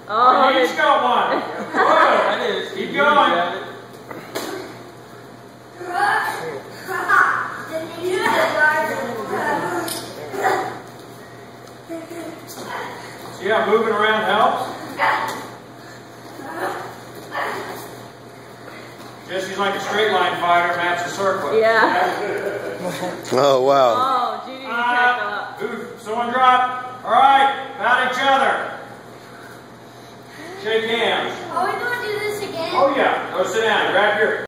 Oh, you each got one. That is. Keep going. See how moving around helps? Jesse's like a straight line fighter, Matt's a circler. Yeah. Oh, wow. Oh, Judy, you checked up. Someone drop. All right, pat each other. Shake hands. Are we going to do this again? Oh yeah, go sit down, grab your